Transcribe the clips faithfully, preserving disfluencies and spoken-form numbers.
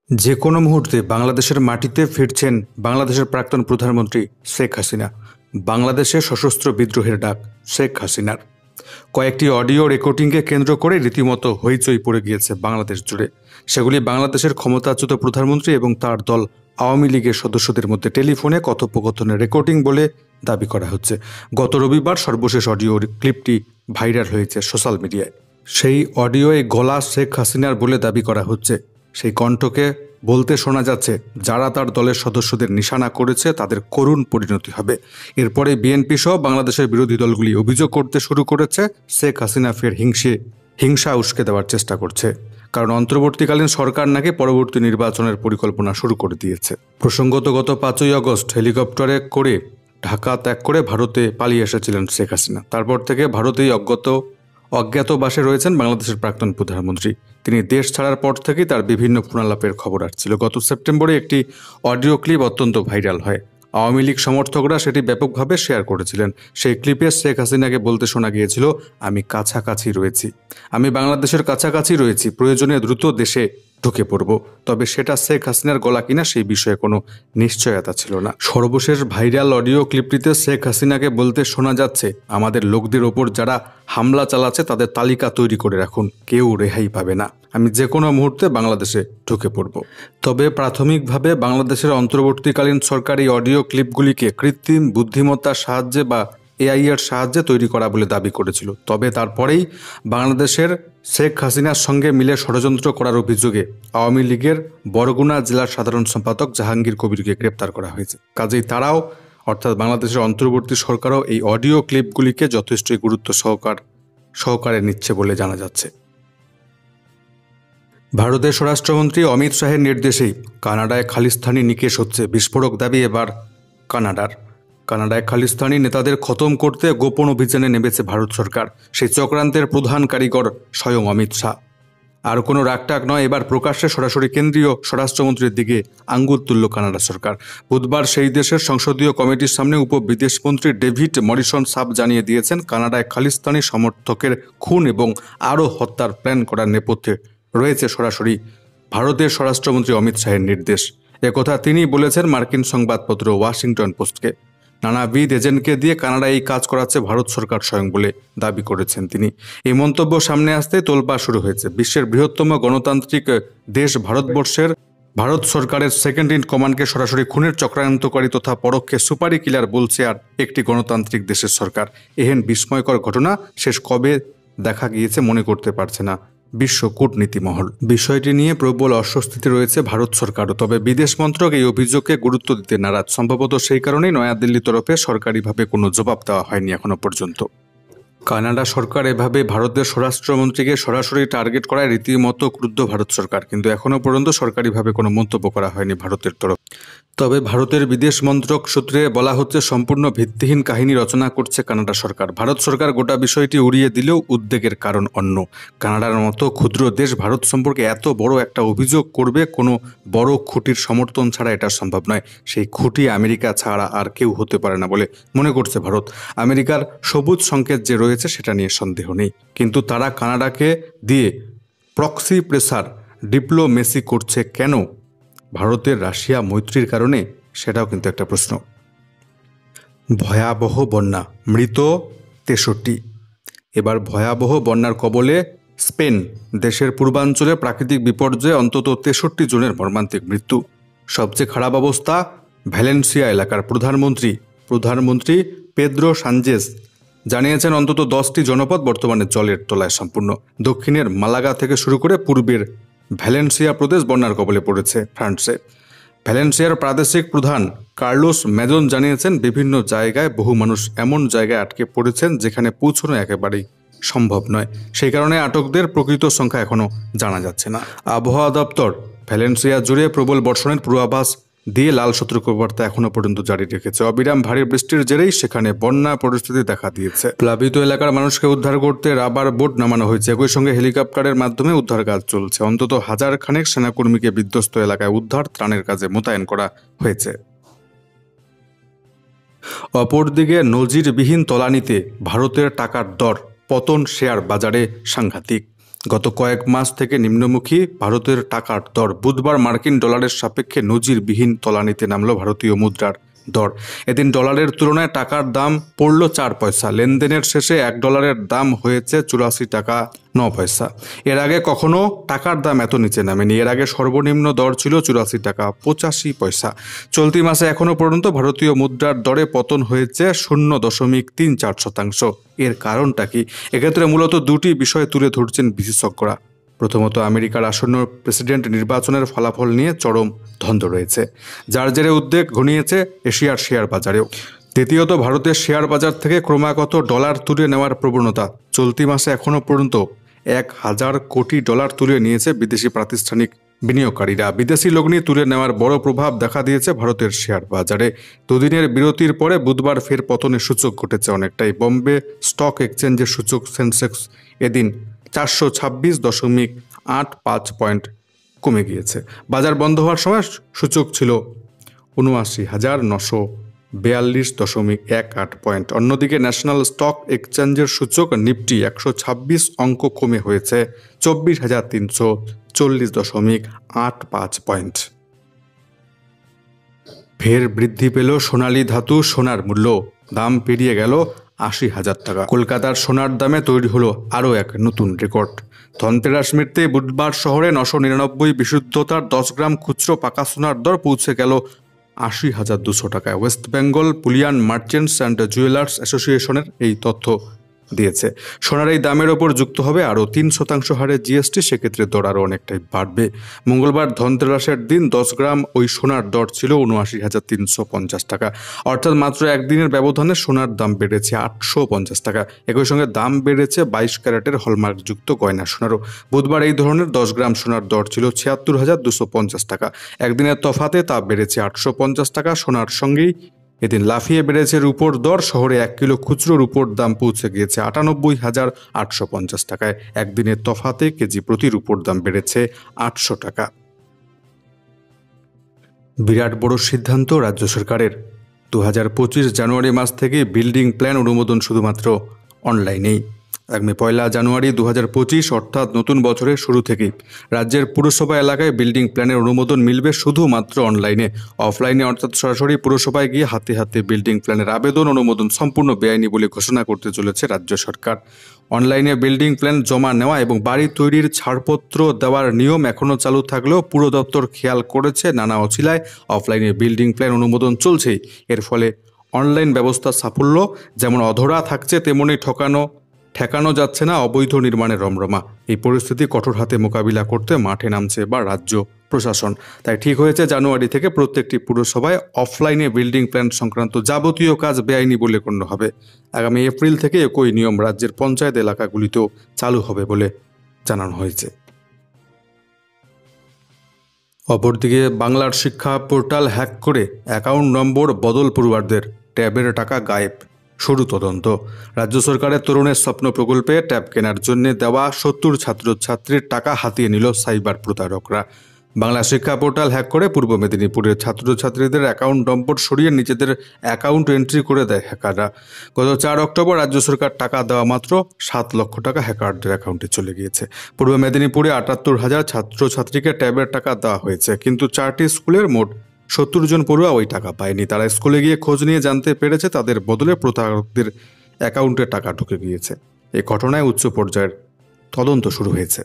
যে কোনো মুহূর্তে বাংলাদেশের মাটিতে ফিরছেন বাংলাদেশের প্রাক্তন প্রধানমন্ত্রী শেখ হাসিনা। বাংলাদেশে সশস্ত্র বিদ্রোহের ডাক শেখ হাসিনার। কয়েকটি অডিও রেকর্ডিংকে কেন্দ্র করে রীতিমতো হইচই পড়ে গিয়েছে বাংলাদেশ জুড়ে। সেগুলি বাংলাদেশের ক্ষমতাচ্যুত প্রধানমন্ত্রী এবং তার দল আওয়ামী লীগের সদস্যদের মধ্যে টেলিফোনে কথোপকথনের রেকর্ডিং বলে দাবি করা হচ্ছে। গত রবিবার সর্বশেষ অডিও ক্লিপটি ভাইরাল হয়েছে সোশ্যাল মিডিয়ায়। সেই অডিওয়ে গলা শেখ হাসিনার বলে দাবি করা হচ্ছে। সেই কণ্ঠকে বলতে শোনা যাচ্ছে, যারা তার দলের সদস্যদের নিশানা করেছে তাদের করুণ পরিণতি হবে। এরপরে বিএনপি সহ বাংলাদেশের বিরোধী দলগুলি অভিযোগ করতে শুরু করেছে শেখ হাসিনা ফের হিংসে হিংসা উস্কে দেওয়ার চেষ্টা করছে, কারণ অন্তর্বর্তীকালীন সরকার নাকি পরবর্তী নির্বাচনের পরিকল্পনা শুরু করে দিয়েছে। প্রসঙ্গত গত পাঁচই আগস্ট হেলিকপ্টারে করে ঢাকা ত্যাগ করে ভারতে পালিয়ে এসেছিলেন শেখ হাসিনা। তারপর থেকে ভারতেই অজ্ঞাত অজ্ঞাতবাসে রয়েছেন বাংলাদেশের প্রাক্তন প্রধানমন্ত্রী। তিনি দেশ ছাড়ার পর থেকেই তার বিভিন্ন ফোনালাপের খবর আসছিল। গত সেপ্টেম্বরে একটি অডিও ক্লিপ অত্যন্ত ভাইরাল হয়। আওয়ামী লীগ সমর্থকরা সেটি ব্যাপকভাবে শেয়ার করেছিলেন। সেই ক্লিপে শেখ হাসিনাকে বলতে শোনা গিয়েছিল, আমি কাছাকাছি রয়েছি, আমি বাংলাদেশের কাছাকাছি রয়েছি, প্রয়োজনে দ্রুত দেশে ঢুকে পড়ব। তবে সেটা শেখ হাসিনার গলা কিনা সেই বিষয়ে কোনো নিশ্চয়তা ছিল না। সর্বশেষ ভাইরাল অডিও ক্লিপটিতে শেখ হাসিনাকে বলতে শোনা যাচ্ছে, আমাদের লোকদের ওপর যারা হামলা চালাচ্ছে তাদের তালিকা তৈরি করে রাখুন, কেউ রেহাই পাবে না, আমি যে কোনো মুহূর্তে বাংলাদেশে ঢুকে পড়ব। তবে প্রাথমিকভাবে বাংলাদেশের অন্তর্বর্তীকালীন সরকার এই অডিও ক্লিপগুলিকে কৃত্রিম বুদ্ধিমত্তার সাহায্যে বা এআই এর সাহায্যে তৈরি করা বলে দাবি করেছিল। তবে তারপরেই বাংলাদেশের শেখ হাসিনার সঙ্গে মিলে ষড়যন্ত্র করার অভিযোগে আওয়ামী লীগের বরগুনা জেলার সাধারণ সম্পাদক জাহাঙ্গীর কবিরকে গ্রেপ্তার করা হয়েছে। কাজেই তারাও অর্থাৎ বাংলাদেশের অন্তর্বর্তী সরকারও এই অডিও ক্লিপগুলিকে যথেষ্টই গুরুত্ব সহকার সহকারে নিচ্ছে বলে জানা যাচ্ছে। ভারতের স্বরাষ্ট্রমন্ত্রী অমিত শাহের নির্দেশেই কানাডায় খালিস্তানি নিকেশ হচ্ছে। বিস্ফোরক দাবি এবার কানাডার। কানাডায় খালিস্তানি নেতাদের খতম করতে গোপন অভিযানে নেমেছে ভারত সরকার। সেই চক্রান্তের প্রধান কারিগর স্বয়ং অমিত শাহ। আর কোনো রাগটাক নয়, এবার প্রকাশ্যে সরাসরি কেন্দ্রীয় স্বরাষ্ট্রমন্ত্রীর দিকে আঙ্গুল তুলল কানাডা সরকার। বুধবার সেই দেশের সংসদীয় কমিটির সামনে উপ বিদেশমন্ত্রী ডেভিড মরিসন সাব জানিয়ে দিয়েছেন, কানাডায় খালিস্তানি সমর্থকের খুন এবং আরও হত্যার প্ল্যান করার নেপথ্যে রয়েছে সরাসরি ভারতের স্বরাষ্ট্রমন্ত্রী অমিত শাহের নির্দেশ। একথা তিনি বলেছেন মার্কিন সংবাদপত্র ওয়াশিংটন পোস্টকে। নানাবিধ এজেন্টকে দিয়ে কানাডা এই কাজ করাচ্ছে ভারত সরকার স্বয়ং বলে দাবি করেছেন তিনি। এই মন্তব্য সামনে আসতে তোলপাড় শুরু হয়েছে। বিশ্বের বৃহত্তম গণতান্ত্রিক দেশ ভারতবর্ষের ভারত সরকারের সেকেন্ড ইন কমান্ডকে সরাসরি খুনের চক্রান্তকারী তথা পরোক্ষে সুপারি কিলার বলছে আর একটি গণতান্ত্রিক দেশের সরকার। এহেন বিস্ময়কর ঘটনা শেষ কবে দেখা গিয়েছে মনে করতে পারছে না বিশ্ব কূটনীতি মহল। বিষয়টি নিয়ে প্রবল অস্বস্তিতে রয়েছে ভারত সরকারও। তবে বিদেশ মন্ত্রক এই অভিযোগকে গুরুত্ব দিতে নারাজ। সম্ভবত সেই কারণেই নয়াদিল্লির তরফে সরকারিভাবে কোনো জবাব দেওয়া হয়নি এখনো পর্যন্ত। কানাডা সরকার এভাবে ভারতের স্বরাষ্ট্রমন্ত্রীকে সরাসরি টার্গেট করায় রীতিমতো ক্রুদ্ধ ভারত সরকার, কিন্তু এখনও পর্যন্ত সরকারিভাবে কোনো মন্তব্য করা হয়নি ভারতের তরফ। তবে ভারতের বিদেশ মন্ত্রক সূত্রে বলা হচ্ছে, সম্পূর্ণ ভিত্তিহীন কাহিনী রচনা করছে কানাডা সরকার। ভারত সরকার গোটা বিষয়টি উড়িয়ে দিলেও উদ্বেগের কারণ অন্য। কানাডার মতো ক্ষুদ্র দেশ ভারত সম্পর্কে এত বড় একটা অভিযোগ করবে কোনো বড় খুঁটির সমর্থন ছাড়া এটা সম্ভব নয়। সেই খুঁটি আমেরিকা ছাড়া আর কেউ হতে পারে না বলে মনে করছে ভারত। আমেরিকার সবুজ সংকেত যে রয়েছে সেটা নিয়ে সন্দেহ নেই, কিন্তু তারা কানাডাকে দিয়ে প্রক্সি প্রেসার ডিপ্লোমেসি করছে কেন? ভারতের রাশিয়া মৈত্রীর কারণে? সেটাও কিন্তু একটা প্রশ্ন। ভয়াবহ বন্যা, মৃত তেষট্টি। এবার ভয়াবহ বন্যার কবলে স্পেন। দেশের পূর্বাঞ্চলে প্রাকৃতিক বিপর্যয়ে অন্তত তেষট্টি জনের মর্মান্তিক মৃত্যু। সবচেয়ে খারাপ অবস্থা ভ্যালেন্সিয়া এলাকার। প্রধানমন্ত্রী প্রধানমন্ত্রী পেদ্রো সানচেজ জানিয়েছেন, অন্তত দশটি জনপদ বর্তমানে জলের তলায় সম্পূর্ণ। দক্ষিণের মালাগা থেকে শুরু করে পূর্বের ভ্যালেন্সিয়া প্রদেশ বন্যার কবলে পড়েছে ফ্রান্সে। ভ্যালেন্সিয়ার প্রাদেশিক প্রধান কার্লোস মেজন জানিয়েছেন, বিভিন্ন জায়গায় বহু মানুষ এমন জায়গায় আটকে পড়েছেন যেখানে পৌঁছানো একেবারেই সম্ভব নয়। সেই কারণে আটকদের প্রকৃত সংখ্যা এখনও জানা যাচ্ছে না। আবহাওয়া দপ্তর ভ্যালেন্সিয়া জুড়ে প্রবল বর্ষণের পূর্বাভাস দিয়ে লাল সতর্কবার্তা এখনো পর্যন্ত জারি রেখেছে। অবিরাম ভারী বৃষ্টির জেরেই সেখানে বন্যা পরিস্থিতি দেখা দিয়েছে। প্লাবিত এলাকার মানুষকে উদ্ধার করতে রাবার বোট নামানো হয়েছে। একই সঙ্গে হেলিকপ্টারের মাধ্যমে উদ্ধার কাজ চলছে। অন্তত হাজার খানেক সেনাকর্মীকে বিধ্বস্ত এলাকায় উদ্ধার ত্রাণের কাজে মোতায়েন করা হয়েছে। অপরদিকে নজিরবিহীন তলানিতে ভারতের টাকার দর, পতন শেয়ার বাজারে সাংঘাতিক। গত কয়েক মাস থেকে নিম্নমুখী ভারতের টাকার দর। বুধবার মার্কিন ডলারের সাপেক্ষে নজিরবিহীন তলানিতে নামল ভারতীয় মুদ্রার দর। এদিন ডলারের তুলনায় টাকার দাম পড়ল চার পয়সা। লেনদেনের শেষে এক ডলারের দাম হয়েছে চুরাশি টাকা ন পয়সা। এর আগে কখনো টাকার দাম এত নিচে নামেনি। এর আগে সর্বনিম্ন দর ছিল চুরাশি টাকা পঁচাশি পয়সা। চলতি মাসে এখনো পর্যন্ত ভারতীয় মুদ্রার দরে পতন হয়েছে শূন্য দশমিক তিন চার শতাংশ। এর কারণটা কি? এক্ষেত্রে মূলত দুটি বিষয় তুলে ধরছেন বিশেষজ্ঞরা। প্রথমত, আমেরিকার আসন্ন প্রেসিডেন্ট নির্বাচনের ফলাফল নিয়ে চরম ধন্দ রয়েছে, যার জেরে উদ্বেগ ঘনিয়েছে এশিয়ার শেয়ার বাজারেও। দ্বিতীয়ত, ভারতের শেয়ার বাজার থেকে ক্রমাগত ডলার তুলে নেওয়ার প্রবণতা। চলতি মাসে এখনও পর্যন্ত এক হাজার কোটি ডলার তুলে নিয়েছে বিদেশি প্রাতিষ্ঠানিক বিনিয়োগকারীরা। বিদেশি লগ্নি তুলে নেওয়ার বড় প্রভাব দেখা দিয়েছে ভারতের শেয়ার বাজারে। দুদিনের বিরতির পরে বুধবার ফের পতনের সূচক ঘটেছে অনেকটাই। বম্বে স্টক এক্সচেঞ্জের সূচক সেন্সেক্স এদিন চারশো ছাব্বিশ দশমিক আট পাঁচ পয়েন্ট কমে গিয়েছে। বাজার বন্ধ হওয়ার সময় সূচক ছিল উনআশি হাজার নশো বিয়াল্লিশ দশমিক এক আট পয়েন্ট। অন্যদিকে ন্যাশনাল স্টক এক্সচেঞ্জের সূচক নিফটি একশো ছাব্বিশ অঙ্ক কমে হয়েছে চব্বিশ হাজার তিনশো চল্লিশ দশমিক আট পাঁচ পয়েন্ট। ফের বৃদ্ধি পেল সোনালী ধাতু সোনার মূল্য। দাম পেরিয়ে গেল আশি হাজার টাকা। কলকাতার সোনার দামে তৈরি হলো আরও এক নতুন রেকর্ড। ধনতেরাস মিটতে বুধবার শহরে নশো নিরানব্বই বিশুদ্ধতার দশ গ্রাম খুচরো পাকা সোনার দর পৌঁছে গেল আশি হাজার দুশো টাকায়। West Bengal bullion merchants and jewellers অ্যাসোসিয়েশনের এই তথ্য দিয়েছে। সোনার এই দামের ওপর যুক্ত হবে আরও তিন শতাংশ হারে জিএসটি। সেক্ষেত্রে দর আরও অনেকটাই বাড়বে। মঙ্গলবার ধনতেরাসের দিন দশ গ্রাম ওই সোনার দর ছিল উনআশি হাজার তিনশো পঞ্চাশ টাকা। অর্থাৎ মাত্র একদিনের ব্যবধানে সোনার দাম বেড়েছে আটশো পঞ্চাশ টাকা। একই সঙ্গে দাম বেড়েছে বাইশ ক্যারেটের হলমার্কযুক্ত গয়না সোনারও। বুধবার এই ধরনের দশ গ্রাম সোনার দর ছিল ছিয়াত্তর হাজার দুশো পঞ্চাশ টাকা। একদিনের তফাতে তা বেড়েছে আটশো পঞ্চাশ টাকা। সোনার সঙ্গেই এদিন লাফিয়ে বেড়েছে রূপোর দর। শহরে এক কিলো খুচরো রূপোর দাম পৌঁছে গিয়েছে আটানব্বই হাজার আটশো পঞ্চাশ টাকায়। একদিনের তফাতে কেজি প্রতি রূপোর দাম বেড়েছে আটশো টাকা। বিরাট বড় সিদ্ধান্ত রাজ্য সরকারের। দু হাজার পঁচিশ জানুয়ারি মাস থেকে বিল্ডিং প্ল্যান অনুমোদন শুধুমাত্র অনলাইনেই। আগামী পয়লা জানুয়ারি দু হাজার পঁচিশ অর্থাৎ নতুন বছরের শুরু থেকেই রাজ্যের পুরসভা এলাকায় বিল্ডিং প্ল্যানের অনুমোদন মিলবে শুধুমাত্র অনলাইনে। অফলাইনে অর্থাৎ সরাসরি পুরসভায় গিয়ে হাতে হাতে বিল্ডিং প্ল্যানের আবেদন অনুমোদন সম্পূর্ণ বেআইনি বলে ঘোষণা করতে চলেছে রাজ্য সরকার। অনলাইনে বিল্ডিং প্ল্যান জমা নেওয়া এবং বাড়ি তৈরির ছাড়পত্র দেওয়ার নিয়ম এখনও চালু থাকলেও পুর দপ্তর খেয়াল করেছে নানা অছিলায় অফলাইনে বিল্ডিং প্ল্যান অনুমোদন চলছেই। এর ফলে অনলাইন ব্যবস্থার সাফল্য যেমন অধরা থাকছে, তেমনি ঠকানো ঠেকানো যাচ্ছে না অবৈধ নির্মাণের রমরমা। এই পরিস্থিতি কঠোর হাতে মোকাবিলা করতে মাঠে নামছে এবার রাজ্য প্রশাসন। তাই ঠিক হয়েছে জানুয়ারি থেকে প্রত্যেকটি পুরসভায় অফলাইনে বিল্ডিং প্ল্যান সংক্রান্ত যাবতীয় কাজ বেআইনি বলে গণ্য হবে। আগামী এপ্রিল থেকে একই নিয়ম রাজ্যের পঞ্চায়েত এলাকাগুলিতেও চালু হবে বলে জানানো হয়েছে। অপরদিকে বাংলার শিক্ষা পোর্টাল হ্যাক করে অ্যাকাউন্ট নম্বর বদল পড়ুয়ারদের ট্যাবের টাকা গায়েব। শুরু তদন্ত। রাজ্য সরকারের তরুণের স্বপ্ন প্রকল্পে ট্যাব কেনার জন্য দেওয়া সত্তর ছাত্রছাত্রীর টাকা হাতিয়ে নিল সাইবার প্রতারকরা। বাংলা শিক্ষা পোর্টাল হ্যাক করে পূর্ব মেদিনীপুরের ছাত্রছাত্রীদের অ্যাকাউন্ট নম্বর সরিয়ে নিজেদের অ্যাকাউন্ট এন্ট্রি করে দেয় হ্যাকাররা। গত চার অক্টোবর রাজ্য সরকার টাকা দেওয়া মাত্র সাত লক্ষ টাকা হ্যাকারদের অ্যাকাউন্টে চলে গিয়েছে। পূর্ব মেদিনীপুরে আটাত্তর হাজার ছাত্রছাত্রীকে ট্যাবের টাকা দেওয়া হয়েছে, কিন্তু চারটি স্কুলের মোট সত্তর জন পড়ুয়া ওই টাকা পায়নি। তারা স্কুলে গিয়ে খোঁজ নিয়ে জানতে পেরেছে তাদের বদলে প্রতারকদের অ্যাকাউন্টে টাকা ঢুকে গিয়েছে। এই ঘটনায় উচ্চ পর্যায়ের তদন্ত শুরু হয়েছে।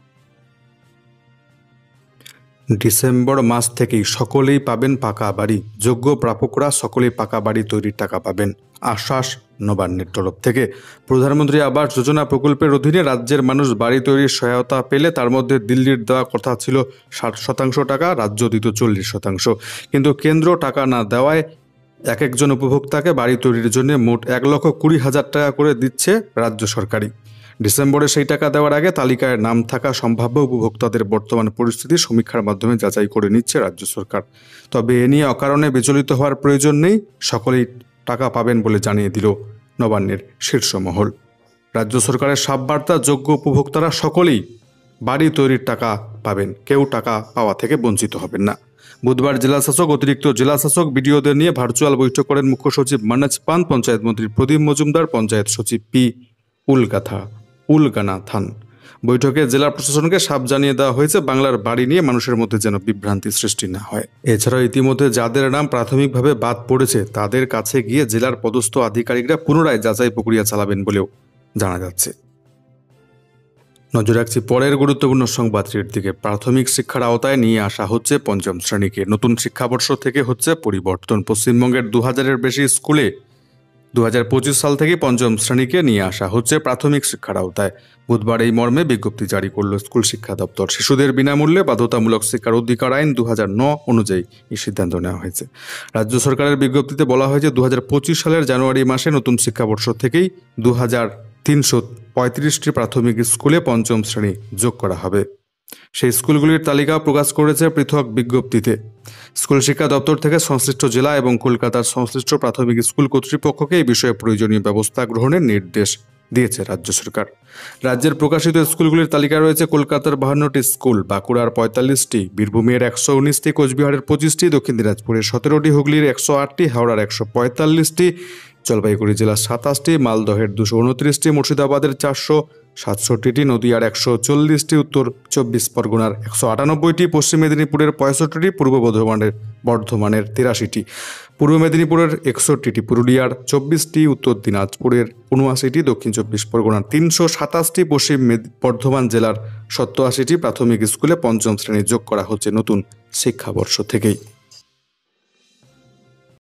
ডিসেম্বর মাস থেকেই সকলেই পাবেন পাকা বাড়ি। যোগ্য প্রাপকরা সকলেই পাকা বাড়ি তৈরির টাকা পাবেন, আশ্বাস নবান্নের তরফ থেকে। প্রধানমন্ত্রী আবাস যোজনা প্রকল্পের অধীনে রাজ্যের মানুষ বাড়ি তৈরির সহায়তা পেলে তার মধ্যে দিল্লির দেওয়া কথা ছিল ষাট শতাংশ টাকা, রাজ্য দিত চল্লিশ শতাংশ। কিন্তু কেন্দ্র টাকা না দেওয়ায় এক একজন উপভোক্তাকে বাড়ি তৈরির জন্য মোট এক লক্ষ কুড়ি হাজার টাকা করে দিচ্ছে রাজ্য সরকারই। ডিসেম্বরে সেই টাকা দেওয়ার আগে তালিকায় নাম থাকা সম্ভাব্য উপভোক্তাদের বর্তমান পরিস্থিতি সমীক্ষার মাধ্যমে যাচাই করে নিচ্ছে রাজ্য সরকার। তবে এ নিয়ে অকারণে বিচলিত হওয়ার প্রয়োজন নেই, সকলেই টাকা পাবেন বলে জানিয়ে দিল নবান্নের শীর্ষ মহল। রাজ্য সরকারের সাফ বার্তা, যোগ্য উপভোক্তারা সকলেই বাড়ি তৈরির টাকা পাবেন, কেউ টাকা পাওয়া থেকে বঞ্চিত হবেন না। বুধবার জেলাশাসক, অতিরিক্ত জেলাশাসক, বিডিওদের নিয়ে ভার্চুয়াল বৈঠক করেন মুখ্য সচিব মানজ পান, পঞ্চায়েত মন্ত্রী প্রদীপ মজুমদার, পঞ্চায়েত সচিব পি উলগাথা উলগানাথান। বৈঠকে জেলা প্রশাসনকে সাফ জানিয়ে দেওয়া হয়েছে বাংলার বাড়ি নিয়ে মানুষের মধ্যে যেন বিভ্রান্তি সৃষ্টি না হয়। এছাড়াও ইতিমধ্যে যাদের নাম প্রাথমিকভাবে বাদ পড়েছে তাদের কাছে গিয়ে জেলার পদস্থ আধিকারিকরা পুনরায় যাচাই প্রক্রিয়া চালাবেন বলেও জানা যাচ্ছে। নজর রাখছি পরের গুরুত্বপূর্ণ সংবাদটির দিকে। প্রাথমিক শিক্ষার আওতায় নিয়ে আসা হচ্ছে পঞ্চম শ্রেণীকে। নতুন শিক্ষাবর্ষ থেকে হচ্ছে পরিবর্তন। পশ্চিমবঙ্গের দু হাজারের বেশি স্কুলে দু হাজার পঁচিশ সাল থেকে পঞ্চম শ্রেণীকে নিয়ে আসা হচ্ছে প্রাথমিক শিক্ষার আওতায়। বুধবার এই মর্মে বিজ্ঞপ্তি জারি করল স্কুল শিক্ষা দপ্তর। শিশুদের বিনামূল্যে বাধ্যতামূলক শিক্ষার অধিকার আইন দু হাজার ন অনুযায়ী এই সিদ্ধান্ত নেওয়া হয়েছে। রাজ্য সরকারের বিজ্ঞপ্তিতে বলা হয়েছে দু হাজার পঁচিশ সালের জানুয়ারি মাসে নতুন শিক্ষাবর্ষ থেকেই দু হাজার তিনশো পঁয়ত্রিশটি প্রাথমিক স্কুলে পঞ্চম শ্রেণী যোগ করা হবে। সেই স্কুলগুলির তালিকা প্রকাশ করেছে পৃথক বিজ্ঞপ্তিতে। স্কুল শিক্ষা দপ্তর থেকে সংশ্লিষ্ট জেলা এবং কলকাতার সংশ্লিষ্ট প্রাথমিক স্কুল কর্তৃপক্ষকে এই বিষয়ে প্রয়োজনীয় ব্যবস্থা গ্রহণের নির্দেশ দিয়েছে রাজ্য সরকার। রাজ্যের প্রকাশিত স্কুলগুলির তালিকা রয়েছে কলকাতার বাহান্নটি স্কুল, বাঁকুড়ার পঁয়তাল্লিশটি, বীরভূমের একশো উনিশটি, কোচবিহারের পঁচিশটি, দক্ষিণ দিনাজপুরের সতেরোটি, হুগলির একশো আটটি, হাওড়ার একশো পঁয়তাল্লিশটি, জলপাইগুড়ি জেলার সাতাশটি, মালদহের দুশো উনত্রিশটি, মুর্শিদাবাদের চারশো সাতষট্টিটি, নদিয়ার একশো চল্লিশটি, উত্তর চব্বিশ পরগনার একশো আটানব্বইটি, পশ্চিম মেদিনীপুরের পঁয়ষট্টিটি, পূর্ব বর্ধমানের বর্ধমানের তিরাশিটি, পূর্ব মেদিনীপুরের একষট্টিটি, পুরুলিয়ার চব্বিশটি, উত্তর দিনাজপুরের উনআশিটি, দক্ষিণ চব্বিশ পরগনার তিনশো সাতাশটি, পশ্চিম বর্ধমান জেলার সত্তর আশিটি প্রাথমিক স্কুলে পঞ্চম শ্রেণী যোগ করা হচ্ছে নতুন শিক্ষাবর্ষ থেকেই।